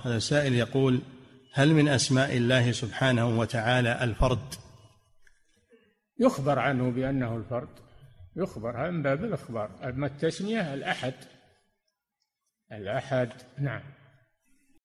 هذا سائل يقول: هل من أسماء الله سبحانه وتعالى الفرد؟ يخبر عنه بأنه الفرد، يخبر من باب الإخبار. أما التسمية الأحد. الأحد، نعم.